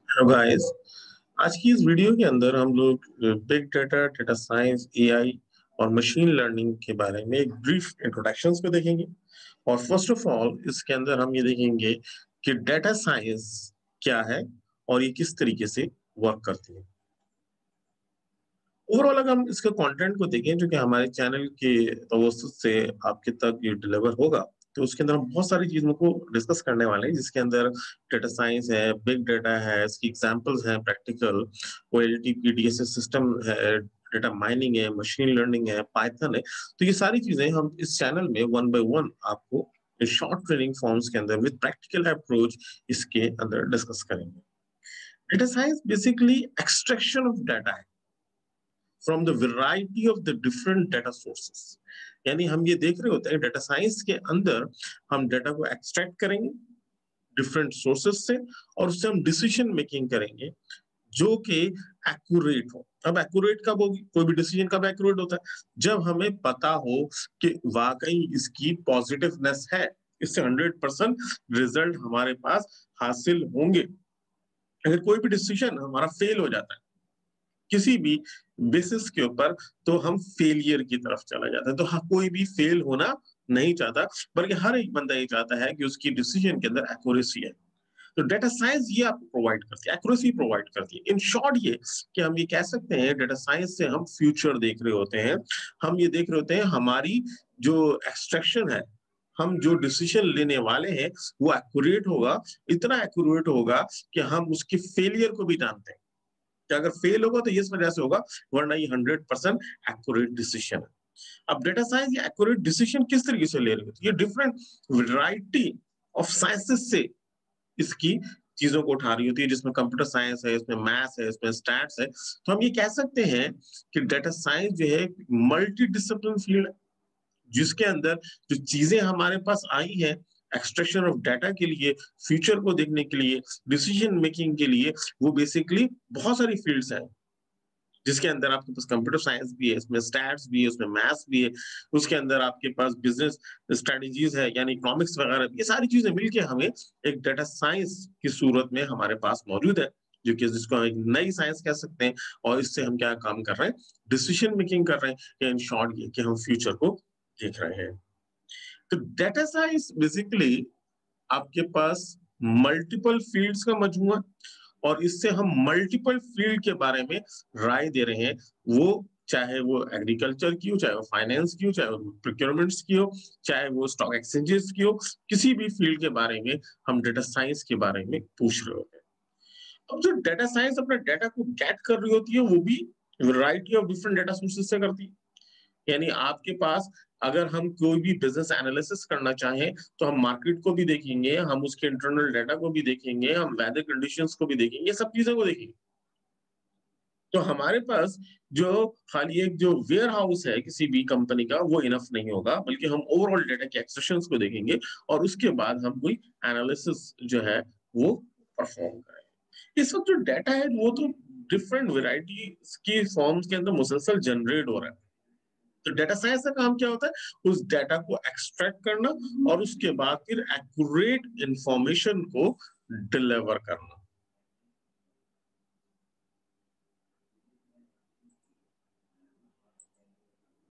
Hello guys. आज की इस वीडियो के अंदर हम लोग big data, data science, AI और मशीन लर्निंग के बारे में एक ब्रीफ इंट्रोडक्शंस को देखेंगे। और फर्स्ट ऑफ ऑल इसके अंदर हम ये देखेंगे कि डेटा साइंस क्या है और ये किस तरीके से वर्क करती है। ओवरऑल अगर हम इसके कंटेंट को देखें जो कि हमारे चैनल के तवज्जुह से आपके तक ये डिलीवर होगा, तो उसके अंदर हम बहुत सारी चीजों को डिस्कस करने वाले हैं, जिसके अंदर डेटा साइंस है, बिग डाटा है, इसकी एग्जांपल्स हैं प्रैक्टिकल, ओएलटीपी डीएसएस सिस्टम है, डेटा माइनिंग है, मशीन लर्निंग है, पाइथन है। तो ये सारी चीजें हम इस चैनल में वन बाय वन आपको शॉर्ट ट्रेनिंग फॉर्म्स के अंदर विद प्रैक्टिकल अप्रोच इसके अंदर डिस्कस करेंगे। Data science basically extraction of data है from the variety of the different data sources. यानी हम ये देख रहे होते हैं डेटा साइंस के अंदर हम डाटा को एक्सट्रैक्ट करेंगे डिफरेंट सोर्सेस से, और उससे हम डिसीजन मेकिंग करेंगे जो कि एक्यूरेट हो। अब एक्यूरेट कब होगी? कोई भी डिसीजन कब एक्यूरेट होता है? जब हमें पता हो कि वाकई इसकी पॉजिटिवनेस है, इससे 100% रिजल्ट हमारे पास हासिल होंगे। अगर कोई भी डिसीजन हमारा फेल हो जाता है किसी भी बेसिस के ऊपर, तो हम फेलियर की तरफ चला जाता है। तो हाँ, कोई भी फेल होना नहीं चाहता, बल्कि हर एक बंदा ये चाहता है कि उसकी डिसीजन के अंदर एक्यूरेसी है। तो डेटा साइंस ये आपको प्रोवाइड करती है, एक्यूरेसी प्रोवाइड करती है। इन शॉर्ट ये कि हम ये कह सकते हैं डेटा साइंस से हम फ्यूचर देख रहे होते हैं। हम ये देख रहे होते हैं हमारी जो एक्सट्रैक्शन है, हम जो डिसीजन लेने वाले हैं वो एक्यूरेट होगा, इतना एक्यूरेट होगा कि हम उसके फेलियर को भी जानते हैं कि अगर फेल होगा तो इस वजह से होगा, वरना ये 100% एक्यूरेट डिसीजन है। अब डेटा साइंस ये एक्यूरेट डिसीजन किस तरीके से ले रही है? ये डिफरेंट वैरायटी ऑफ साइंसेस से इसकी चीजों को उठा रही होती है, जिसमें कंप्यूटर साइंस है, इसमें मैथ्स है, इसमें स्टैट्स है। तो हम ये कह सकते हैं कि डेटा साइंस जो है मल्टी डिसिप्लिन फील्ड है, जिसके अंदर जो चीजें हमारे पास आई हैं एक्सट्रैक्शन ऑफ डाटा के लिए, फ्यूचर को देखने के लिए, डिसीजन मेकिंग के लिए, वो बेसिकली बहुत सारी फील्ड्स हैं, जिसके अंदर आपके पास कंप्यूटर साइंस भी है, इसमें स्टैट्स भी है, उसमें मैथ्स भी है, उसके अंदर आपके पास बिजनेस स्ट्रेटजीज है यानी इकोनॉमिक्स वगैरह। ये सारी चीजें मिलके हमें एक डेटा साइंस की सूरत में हमारे पास मौजूद है, जो कि जिसको हम एक नई साइंस कह सकते हैं। और इससे हम क्या काम कर रहे हैं? डिसीजन मेकिंग कर रहे हैं, या इन शॉर्ट ये कि हम फ्यूचर को देख रहे हैं। तो डेटा साइंस बेसिकली आपके पास मल्टीपल फील्ड्स का मजमूआ है, और इससे हम मल्टीपल फील्ड के बारे में राय दे रहे हैं। वो चाहे वो एग्रीकल्चर की हो, चाहे वो फाइनेंस की हो, चाहे वो प्रोक्योरमेंट्स की हो, चाहे वो स्टॉक एक्सचेंजेस की हो, किसी भी फील्ड के बारे में हम डेटा साइंस के बारे में पूछ रहे होते हैं। अब जो डेटा साइंस अपने डेटा को गेट कर रही होती है, वो भी variety of different data sources से करती है। यानी आपके पास अगर हम कोई भी बिजनेस एनालिसिस करना चाहें, तो हम मार्केट को भी देखेंगे, हम उसके इंटरनल डाटा को भी देखेंगे, हम वेदर कंडीशंस को भी देखेंगे, ये सब चीजों को देखेंगे। तो हमारे पास जो खाली एक जो वेयर हाउस है किसी भी कंपनी का, वो इनफ नहीं होगा, बल्कि हम ओवरऑल डेटा के एक्सट्रैक्शंस को देखेंगे, और उसके बाद हम कोई एनालिसिस जो है वो परफॉर्म करेंगे। इस वक्त जो डेटा है वो तो डिफरेंट वेराइटी की फॉर्म्स के अंदर मुसलसल जनरेट हो रहा है। तो डेटा साइंस का काम क्या होता है? उस डेटा को एक्सट्रैक्ट करना और उसके बाद फिर एक्यूरेट इंफॉर्मेशन को डिलीवर करना।